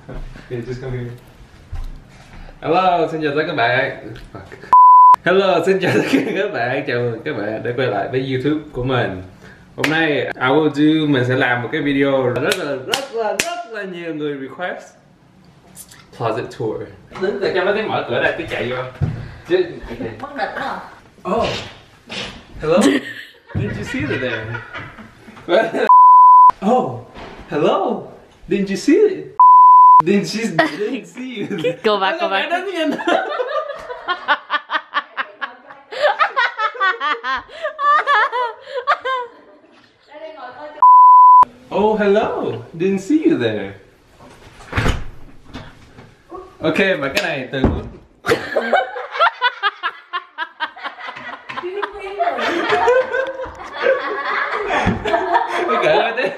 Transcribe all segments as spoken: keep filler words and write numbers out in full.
Okay, just come here. Hello, xin chào tất cả các bạn. Hello, xin chào tất cả các bạn. Chào mừng các bạn đã quay lại với YouTube của mình. Hôm nay I will do mình sẽ làm một cái video rất là rất là rất là nhiều người request. Closet tour. Đứng từ trong đó thấy mở cửa đây tôi chạy vô. Chứ okay. Mất địch đó. Oh. Hello. Didn't you see it there? Oh. Hello. Didn't you see it? Didn't she didn't see you? Go back, go back. Oh, hello. Didn't see you there. Ok, và cái này từ cái cỡ đấy.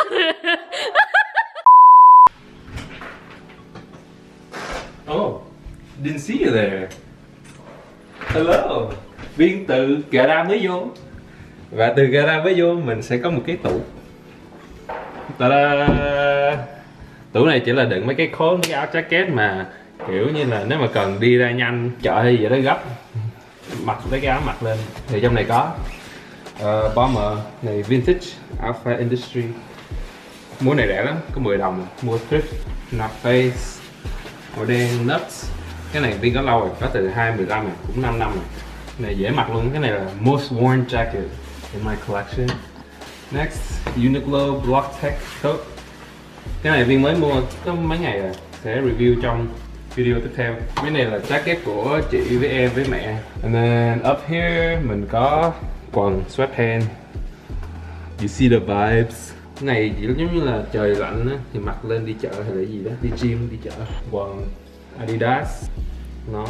Oh, didn't see you there. Hello. Viên từ gara mới vô. Và từ gara mới vô mình sẽ có một cái tủ. Ta-da! Tủ này chỉ là đựng mấy cái khố, mấy cái áo jacket mà kiểu như là nếu mà cần đi ra nhanh chợ hay gì đó gấp mặc lấy cái áo mặc lên thì trong này có uh, bomber này vintage Alpha Industry, mua này rẻ lắm, có mười đồng, mua thrift. North Face màu đen nuts, cái này Viên có lâu rồi, có từ hai mười lăm này, cũng năm năm rồi, này dễ mặc luôn. Cái này là most worn jacket in my collection. Next, Uniqlo Block Tech coat. Cái này Viên mới mua có mấy ngày rồi, sẽ review trong video tiếp theo. Cái này là jacket của chị với em với mẹ. And then up here mình có quần sweatpants. You see the vibes. Cái này chỉ giống như là trời lạnh á, thì mặc lên đi chợ hay là gì đó, đi gym, đi chợ. Quần Adidas, nón,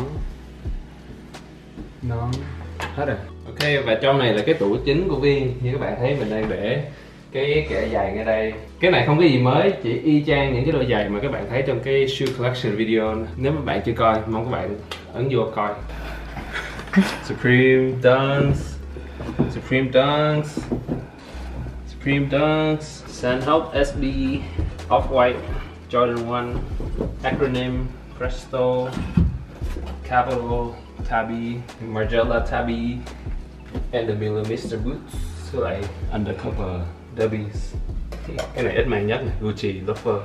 nón, hết rồi. Ok, và trong này là cái tủ chính của Viên. Như các bạn thấy mình đang để cái kệ giày ngay đây. Cái này không có gì mới, chỉ y chang những cái đôi giày mà các bạn thấy trong cái shoe collection video. Nếu mà bạn chưa coi, mong các bạn ấn vô coi. Supreme Dunks, Supreme Dunks, Supreme Dunks, Sandhope ét bê, Off-White, Jordan one, Acronym, Presto, Capital, Tabby, Margiela Tabby, and the Miller mister Boots, với lại Undercover Dubbies. Cái này ít mang nhất này, Gucci loafer,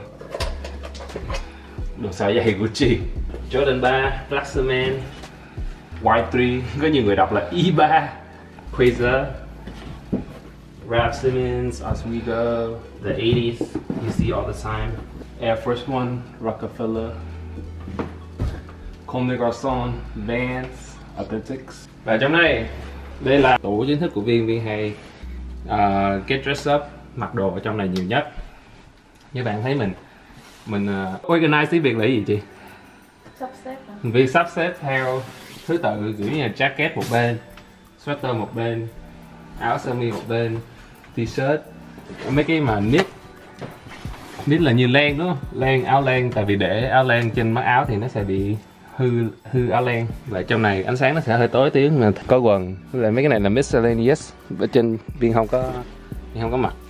đồ xài giày Gucci, Jordan ba, Blackman, Y ba, có nhiều người đọc là Y ba, Quasar, Raf Simons, Oswego, the eighties, you see all the time, Air Force One, Rockefeller, Comme des Garçons, Vans, Authentics. Và trong đây, đây là tủ chính thức của Viên. Viên hay uh, get dressed up, mặc đồ ở trong này nhiều nhất. Như bạn thấy mình mình uh, organize tiếng Việt là gì chị? Sắp xếp hả? Viên sắp xếp theo thứ tự, kiểu như là jacket một bên, sweater một bên, áo sơ mi một bên, t-shirt, mấy cái mà knit. Knit là như len đúng không? Len, áo len, tại vì để áo len trên mắt áo thì nó sẽ bị hư hư áo len. Và trong này ánh sáng nó sẽ hơi tối tí, mà có quần, với lại mấy cái này là miscellaneous, ở trên Viên không có Viên không có mặc.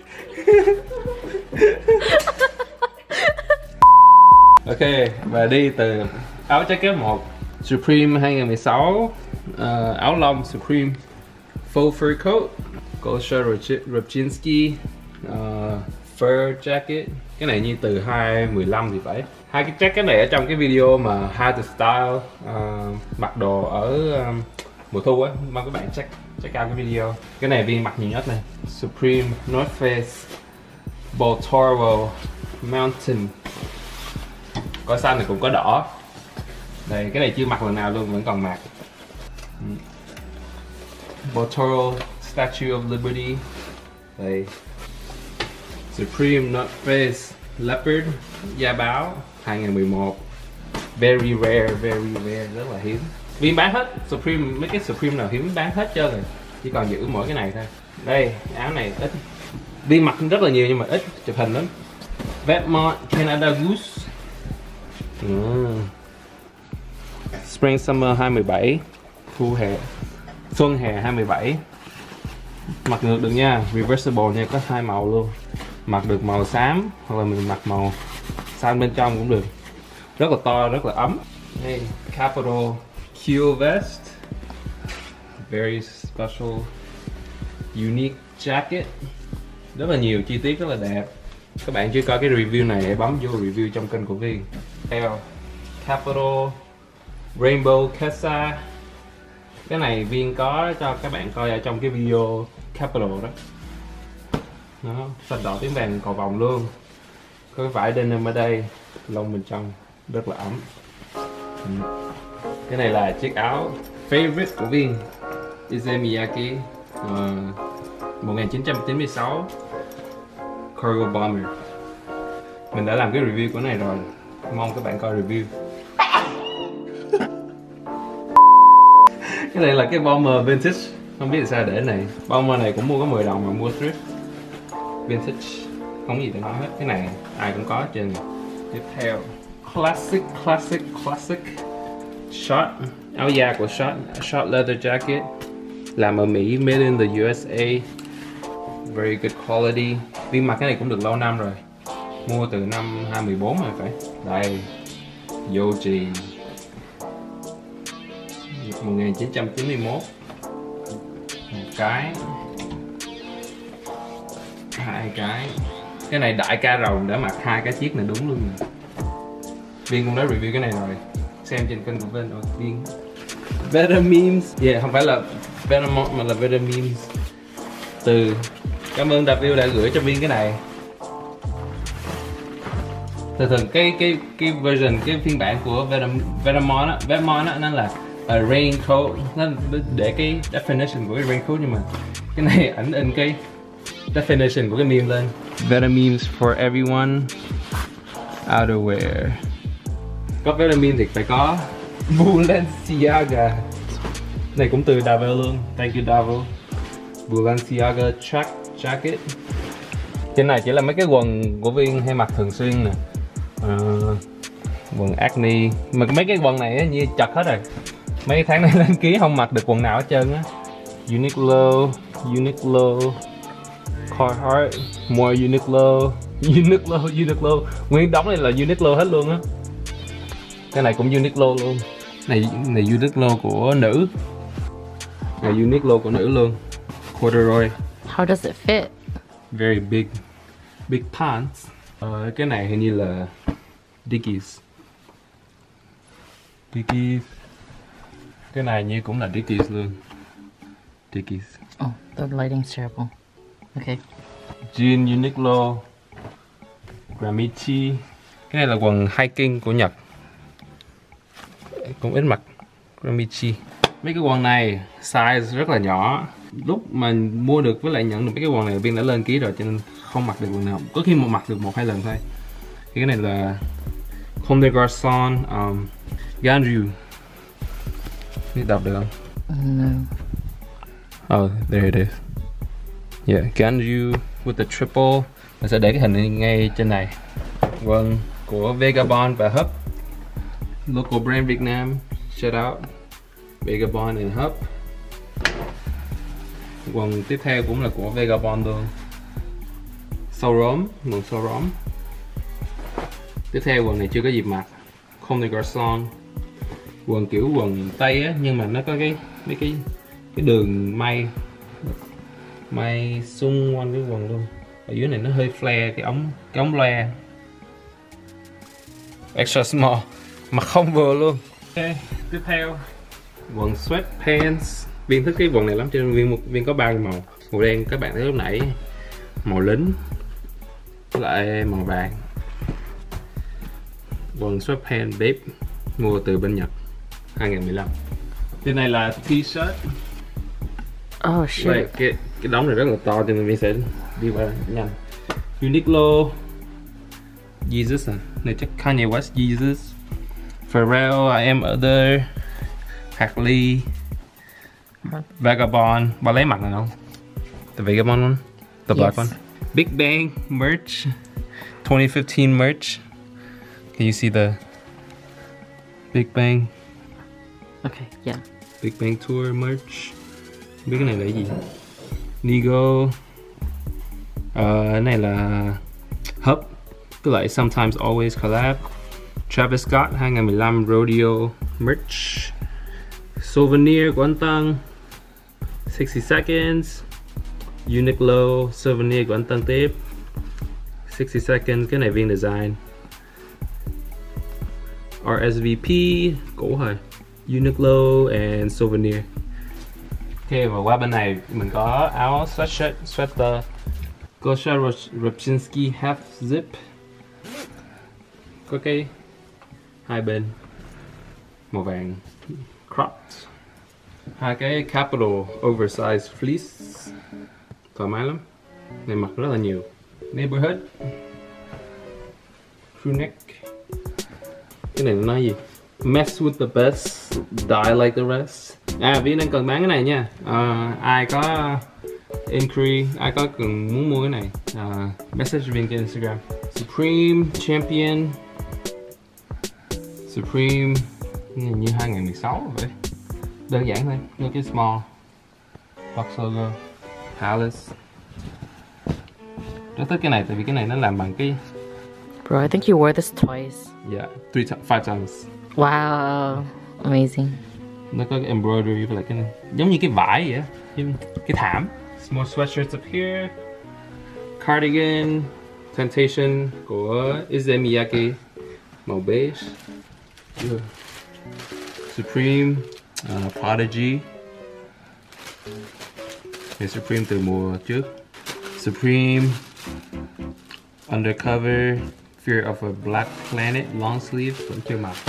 Ok, và đi từ áo jacket một, Supreme hai không một sáu, uh, áo lông Supreme full fur coat, Gosha Rubchinski, uh, fur jacket. Cái này như từ hai không một lăm thì phải. Hai cái jacket này ở trong cái video mà How to Style uh, mặc đồ ở um, mùa thu á, mong các bạn check check out cái video. Cái này Viên mặc nhiều nhất này, Supreme, North Face, Baltoro, Mountain, có xanh này cũng có đỏ. Đây, cái này chưa mặc lần nào luôn, vẫn còn mặc. Baltoro, Statue of Liberty. Đây, Supreme, North Face, Leopard, da báo hai không một một. Very rare, very rare, rất là hiếm. Viên bán hết, Supreme, mấy cái Supreme nào hiếm bán hết trơn rồi. Chỉ còn giữ mỗi cái này thôi. Đây, áo này ít. Viên mặc rất là nhiều nhưng mà ít chụp hình lắm. Vetements, Canada Goose. Mm. Spring Summer hai không một bảy, thu hè, xuân hè hai không một bảy. Mặc ngược được nha, reversible nha, có hai màu luôn. Mặc được màu xám hoặc là mình mặc màu sang bên trong cũng được. Rất là to, rất là ấm. Đây, Capital Q vest, very special, unique jacket, rất là nhiều chi tiết rất là đẹp. Các bạn chưa coi cái review này hãy bấm vô review trong kênh của Viên. Theo Capital Rainbow Kesa, cái này Viên có cho các bạn coi ở trong cái video Capital đó. Nó xanh đỏ tím vàng cầu vòng luôn, có cái vải denim ở đây, lông bên trong rất là ấm. Cái này là chiếc áo favorite của Viên, Issey Miyake, uh, một nghìn chín trăm chín mươi sáu Cargo Bomber. Mình đã làm cái review của này rồi, mong các bạn coi review. Cái này là cái bomber vintage, không biết sao để này. Bomber này cũng mua có mười đồng mà mua thrift. Vintage, không gì để nói hết, cái này ai cũng có trên. Tiếp theo classic classic classic short, áo da của short, short leather jacket, làm ở Mỹ, made in the U S A, very good quality. Viên mặc cái này cũng được lâu năm rồi, mua từ năm hai không một bốn rồi phải. Đây, Yohji, một nghìn chín trăm chín mươi mốt, một cái, hai cái. Cái này đại ca rồng đã mặc hai cái chiếc này đúng luôn. Viên cũng đã review cái này rồi, xem trên kênh của Viên. Viên Better Memes, yeah, không phải là Better mà là Better Memes. Từ cảm ơn David đã gửi cho Viên cái này. Thường thường cái cái cái version, cái phiên bản của Vetements á, Vetements á, nó là uh, raincoat, nó để cái definition của cái raincoat, nhưng mà cái này ảnh in cái definition của cái meme lên. Better Memes for everyone outerwear. Có Better Memes thì phải có Balenciaga. Này cũng từ Davel luôn, thank you Davel. Balenciaga track jacket. Trên này chỉ là mấy cái quần của Viên hay mặc thường xuyên nè. Uh, quần acne, mà mấy cái quần này á, như chật hết rồi. Mấy tháng này lên ký không mặc được quần nào hết trơn á. Uniqlo, Uniqlo, Carhartt, more Uniqlo, Uniqlo, Uniqlo, nguyên đống này là Uniqlo hết luôn á. Cái này cũng Uniqlo luôn. Này này Uniqlo của nữ. Này Uniqlo của nữ luôn. Corduroy. How does it fit? Very big, big pants. Uh, cái này hình như là Dickies. Dickies. Cái này như cũng là Dickies luôn. Dickies. Oh, the lighting's terrible. Okay. Jean Uniqlo, Gramici. Cái này là quần hiking của Nhật, cũng ít mặc. Gramici. Mấy cái quần này size rất là nhỏ. Lúc mà mua được với lại nhận được mấy cái quần này, Viên đã lên ký rồi cho nên không mặc được quần nào. Có khi mà mặc được một hai lần thôi. Cái này là Comme des Garçons, um, Ganju. Biết đọc được không? No. Oh, there it is. Yeah, Ganju with the triple. Mình sẽ để cái hình ngay trên này. Quần của Vagabond và Hub, local brand Việt Nam. Shout out Vagabond and Hub. Quần tiếp theo cũng là của Vagabond luôn. Saurom, quần Saurom. Tiếp theo quần này chưa có dịp mặc, Comme des Garçons. Quần kiểu quần Tây á, nhưng mà nó có cái mấy cái cái đường may may xung quanh cái quần luôn. Ở dưới này nó hơi flare cái ống cái ống loe. Extra small mà không vừa luôn. Ok, tiếp theo quần sweatpants. Viên thích cái quần này lắm cho nên Viên viên có ba màu. Màu đen các bạn thấy lúc nãy, màu lính, với lại màu vàng. Quần sweatpants babe, mua từ bên Nhật, hai nghìn mười lăm. Trên này là t-shirt. Oh shit. Đây, cái cái đống này rất là to cho nên Viên sẽ đi qua nhanh. Uniqlo, Jesus à, này chắc Kanye West Jesus, Pharrell, I Am Other, Hartley, Vagabond. Bà lấy mặt này không? The Vagabond one? The black Yes. one? Big Bang merch, twenty fifteen merch. Can you see the Big Bang? Okay, yeah. Big Bang Tour merch. Biết cái này là cái gì? Nigo. Ờ, cái này là Hub. Cứ lại Sometimes Always collab. Travis Scott hai không một lăm Rodeo merch. Souvenir của anh Tân sixty seconds. Uniqlo souvenir của anh Tân tiếp sixty seconds, cái này viên design. R S V P cũ rồi. Uniqlo and souvenir. Ok, và qua bên này mình có áo sweatshirt, sweater Gosha Rubchinskiy half zip. Có cái hai bên màu vàng cropped. Hai cái Capital oversized fleece thoải mái lắm, này mặc rất là nhiều. Neighborhood crew neck, cái này nó nói gì? Mess with the best, die like the rest. À, Vin đang cần bán cái này nha. À, ai có inquiry, ai có cần muốn mua cái này, à, message Vin trên Instagram. Supreme Champion, Supreme như hai không một sáu vậy. Đơn giản thôi, như cái small box logo. Palace. Rất thích cái này tại vì cái này nó làm bằng cái. Bro, I think you wore this twice. Yeah, three times, five times. Wow, amazing. Nó có cái embroidery với lại cái này, giống như cái vải vậy, giống cái thảm. Small sweatshirts up here. Cardigan Temptation của Issey Miyake, màu beige. Yeah. Supreme, uh, Prodigy. Thì Supreme từ mùa trước. Supreme Undercover Fear of a Black Planet long sleeve vẫn chưa mặc.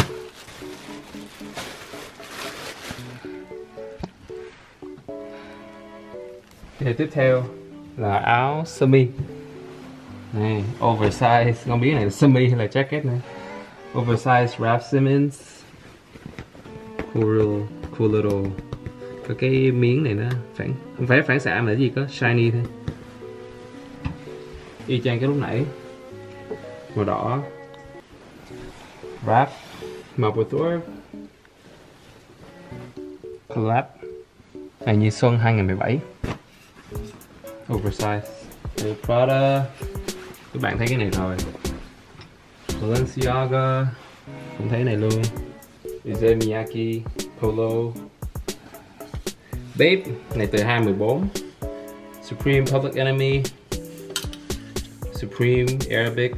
Thì tiếp theo là áo sơ mi. Này, oversize, không biết này là sơ mi hay là jacket này. Oversize Raf Simons. Cool, cool little. Có cái miếng này nó phản, không phải phản xạ mà cái gì, có shiny thôi. Y chang cái lúc nãy, màu đỏ. Wrap Mapplethorpe collab này như xuân hai không một bảy. Oversize The Prada, các bạn thấy cái này rồi. Balenciaga cũng thấy này luôn. Issey Miyake Polo. Babe này từ hai không một bốn. Supreme Public Enemy, Supreme Arabic,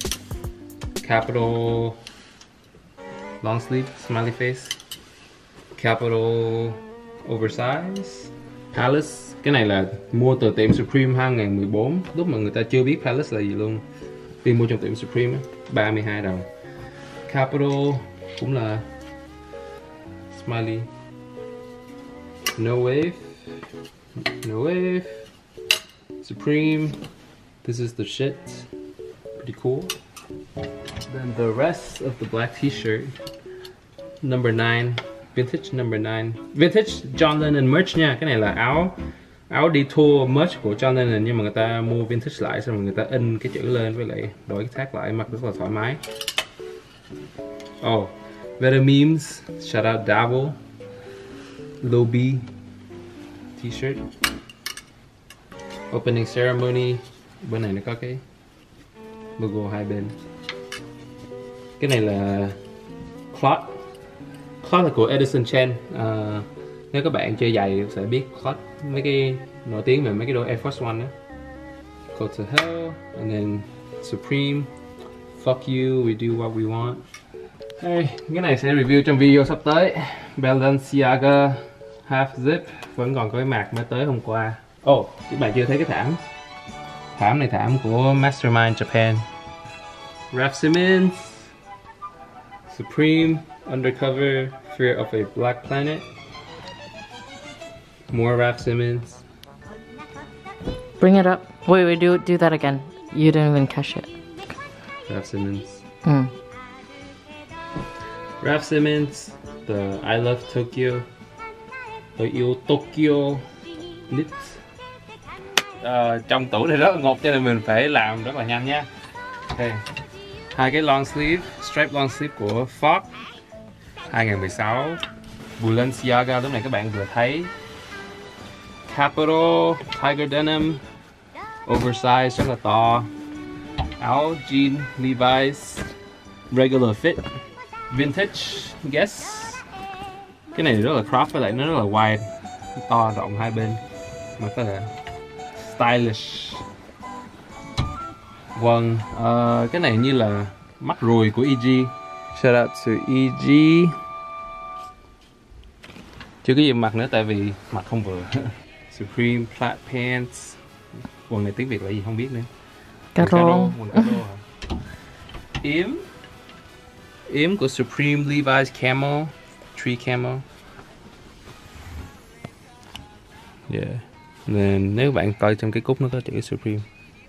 Capital long sleeve smiley face, Capital oversize. Palace, cái này là mua từ tiệm Supreme hai không một bốn, lúc mà người ta chưa biết Palace là gì luôn. Đi mua trong tiệm Supreme ba mươi hai đồng. Capital cũng là smiley. No Wave, No Wave, Supreme. This is the shit. Pretty cool. Then the rest of the black t-shirt, number nine, vintage number nine, vintage John Lennon merch nha. Cái này là áo áo đi tour merch của John Lennon, nhưng mà người ta mua vintage lại xong rồi người ta in cái chữ lên với lại đổi cái tag lại, mặc rất là thoải mái. Oh, Better Memes, shout out Dabble, Lil B t-shirt. Opening ceremony, bên này nó có cái logo hai bên. Cái này là Clot. Clot là của Edison Chen. Uh, nếu các bạn chơi giày sẽ biết Clot, mấy cái nổi tiếng về mấy cái đôi Air Force One đó. Go to Hell, and then Supreme, Fuck You, We Do What We Want. Hey, cái này sẽ review trong video sắp tới. Balenciaga half zip, vẫn còn có cái mạc mới tới hôm qua. Oh, các bạn chưa thấy cái thảm. Thảm này thảm của Mastermind Japan. Raf Simons, Supreme Undercover Fear of a Black Planet. More Raf Simons. Bring it up. Wait, wait, do do that again. You didn't even catch it. Raf Simons. Mm. Raf Simons, the I Love Tokyo. Tôi yêu Tokyo knit. Uh, trong tủ này rất là ngột cho nên mình phải làm rất là nhanh nha. Okay. Hai cái long sleeve, strap long sleeve của Fox hai không một sáu. Balenciaga lúc này các bạn vừa thấy. Capital Tiger Denim oversize rất là to. áo jean Levi's regular fit vintage guess. Cái này rất là crop với lại nó rất là wide, to rộng hai bên mà có là stylish. Quần uh, cái này như là mắt ruồi của e giê. Shout out to e giê. Chưa có gì mặc nữa tại vì mặc không vừa. Supreme flat pants. Quần này tiếng Việt là gì không biết nữa. Caro. Quần caro hả? Yếm. Yếm của Supreme Levi's camo, tree camo. Yeah. Nên nếu bạn coi trong cái cúc nó có chữ Supreme.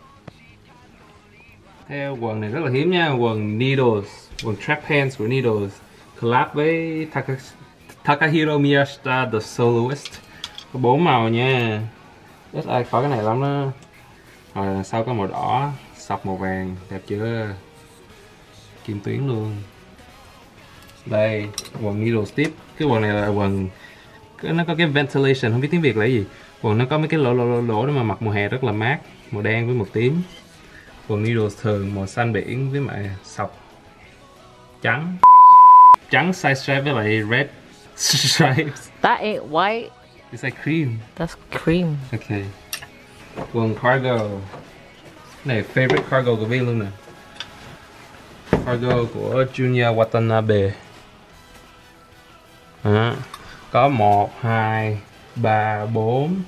Theo quần này rất là hiếm nha, quần Needles, quần track pants của Needles collab với Taka, Takahiro Miyashita The Soloist. Có bốn màu nha. Ít ai có cái này lắm đó. Rồi đằng sau có màu đỏ, sọc màu vàng, đẹp chưa? Kim tuyến luôn. Đây, quần Needles tiếp. Cái quần này là quần nó có cái ventilation, không biết tiếng Việt là gì. Quần nó có mấy cái lỗ lỗ lỗ lỗ để mà mặc mùa hè rất là mát, màu đen với màu tím. Quần Needles thường màu xanh biển với lại sọc trắng. Trắng side stripe với lại red stripes. That ain't white. It's like cream. That's cream. Okay. Quần cargo. Này favorite cargo của Vin luôn nè. Cargo của Junya Watanabe. Đó. Có một, hai, ba, bốn,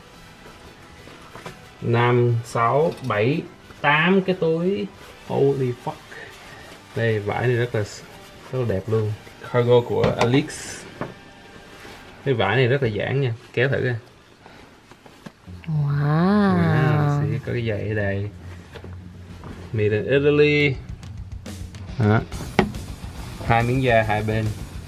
năm, sáu, bảy, tám cái túi. Holy fuck. Đây vải này rất là rất là đẹp luôn. Cargo của Alix. Cái vải này rất là giãn nha, kéo thử coi. Wow. Wow, sẽ có cái giày ở đây. Made in Italy. Đó. Hai miếng da hai bên.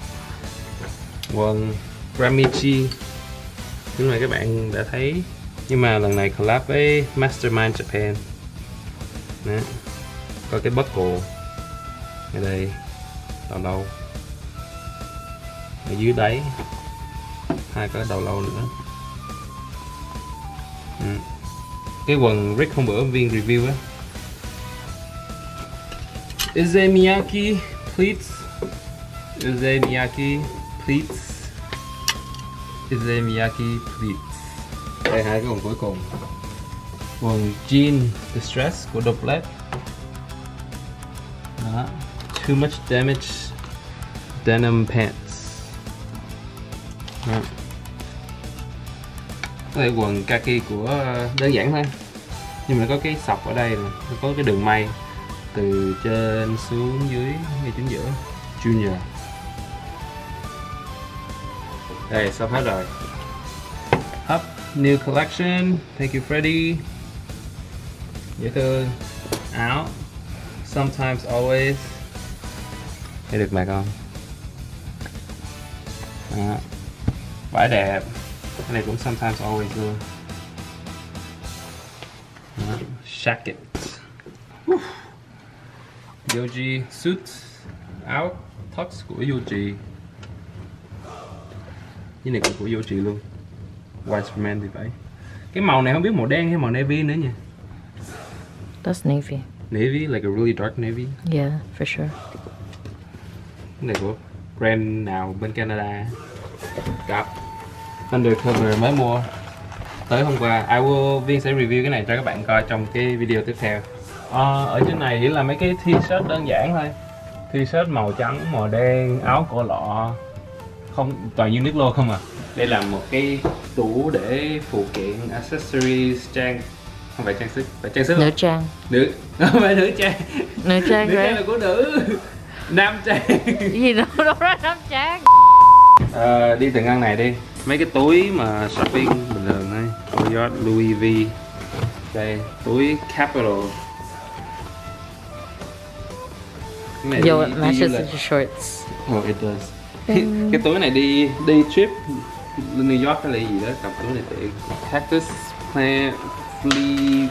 Quần Ramichi. Lúc này các bạn đã thấy, nhưng mà lần này collab với Mastermind Japan. Đó. Có cái buckle ở đây, đầu lâu ở dưới đáy, hai có đầu lâu nữa. Ừ. Cái quần Rick hôm bữa Viên review á, Izemiyaki pleats, Izemiyaki pleats, Izemiyaki pleats. Đây hai cái quần cuối cùng, quần jean distress của Doublet. Đó. Too much damage denim pants. Đó. Đây quần kaki của đơn giản thôi, nhưng mà nó có cái sọc ở đây này. Nó có cái đường may từ trên xuống dưới ngay chính giữa. Junior. Đây sắp hết rồi. Up new collection. Thank you Freddy. Dễ thương. Áo sometimes always. Thấy được mạc không? Đó. Vải đẹp. Cái này cũng sometimes always luôn. Đó. Jacket. Woo. Yoji suit. Áo tux của Yoji. Cái này cũng của Yoji luôn. White Superman thì vậy. Cái màu này không biết màu đen hay màu navy nữa nha. That's navy. Navy, like a really dark navy. Yeah, for sure. Cái này của brand nào bên Canada. Gặp Undercover mới mua tới hôm qua. I will, Viên sẽ review cái này cho các bạn coi trong cái video tiếp theo. À, ở trên này chỉ là mấy cái t-shirt đơn giản thôi. T-shirt màu trắng, màu đen, áo cổ lọ, không toàn Uniqlo không à. Đây là một cái tủ để phụ kiện accessories trang, không phải trang sức, phải trang sức Nữ trang. nữ, không phải nữ trang. Nữ trang Nữ trang right? là của nữ. Nam trang. Cái gì đâu đâu ra nam trang. À, đi từ ngăn này đi. Mấy cái túi mà shopping bình thường thôi. Toyota, Louis V. Đây, túi Capital. Cái này Yo, đi- it đi matches du with lịch. your shorts. Oh, it does. Cái túi này đi đi trip lên New York hay là gì đó, cầm túi này tiện. Cactus Plant Flea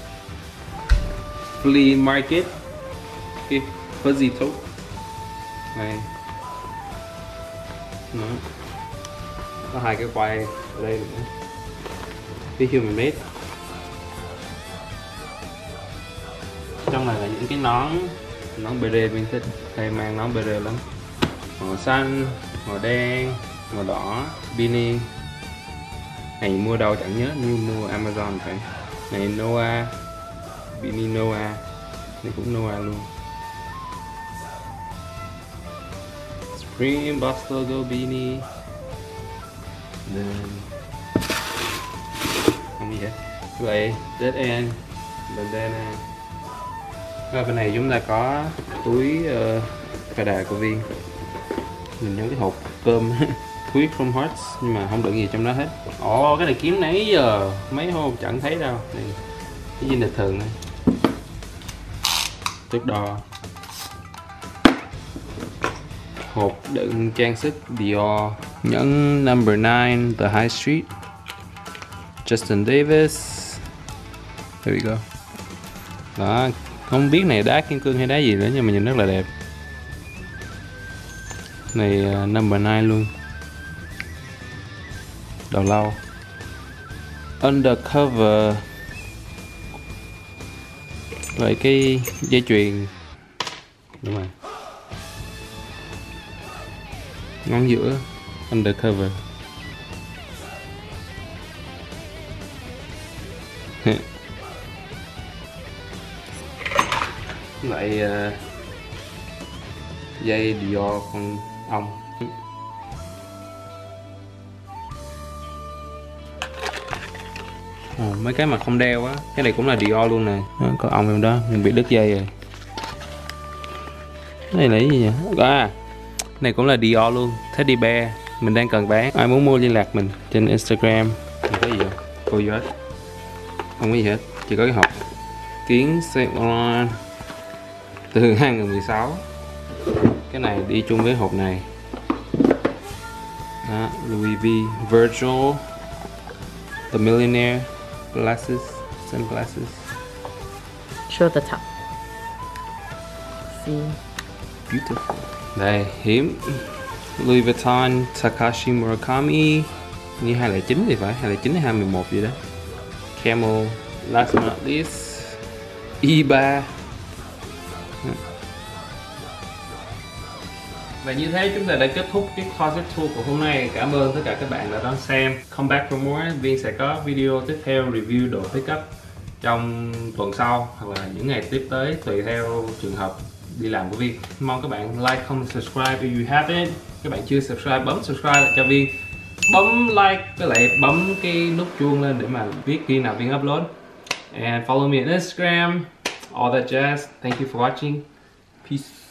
Flea Market. Okay. Fuzzy tote. Này. Đó. Có hai cái quai ở đây nữa. Cái human made. trong này là những cái nón nón beret vintage, hay mang nón beret lắm, màu xanh, màu đen, màu đỏ, beanie. Này mua đâu chẳng nhớ, như mua Amazon phải. Này Noah, beanie Noah, này cũng Noah luôn. Supreme Boss logo beanie. Then không gì hết. Vậy Dead End, bandana. Và bên này chúng ta có túi uh, cà đà của Viên. Mình nhớ cái hộp cơm túi Chrome Hearts nhưng mà không đựng gì trong đó hết. Ồ, oh, cái này kiếm nãy giờ mấy hôm chẳng thấy đâu. Đây, cái viên lịch thường này, thước đo, hộp đựng trang sức Dior, nhẫn number nine The High Street, Justin Davis. There we go. Đó, không biết này đá kim cương hay đá gì nữa nhưng mà nhìn rất là đẹp. Này uh, number nine luôn. Đầu lâu. Undercover. Rồi cái dây chuyền. Đúng rồi. Ngón giữa. Undercover. Lại uh, dây Dior con ong. Ồ, mấy cái mà không đeo á, cái này cũng là Dior luôn nè. Đó, có ong trong đó, mình bị đứt dây rồi. Cái này là cái gì nhỉ? À, này cũng là Dior luôn, Teddy Bear. Mình đang cần bán, ai muốn mua liên lạc mình trên Instagram. Không có gì không? Cô gì hết. Không có gì hết, chỉ có cái hộp kiến Saint Laurent từ hai không một sáu. Cái này đi chung với hộp này. Đó, Louis V, Virgil, The Millionaire, glasses, sunglasses. Show the top. See. Beautiful. Đây, hiếm. Louis Vuitton, Takashi Murakami. Như hai không không chín thì phải, hai không không chín hay hai không một gì đó. Camel, last but not least, E ba. Và như thế chúng ta đã kết thúc cái closet tour của hôm nay. Cảm ơn tất cả các bạn đã đón xem. Come back for more. Viên sẽ có video tiếp theo review đồ pickup trong tuần sau hoặc là những ngày tiếp tới tùy theo trường hợp đi làm của Viên. Mong các bạn like, comment, subscribe if you haven't. Các bạn chưa subscribe bấm subscribe lại cho Viên. Bấm like với lại bấm cái nút chuông lên để mà biết khi nào Viên upload. And follow me on Instagram. All that jazz. Thank you for watching. Peace.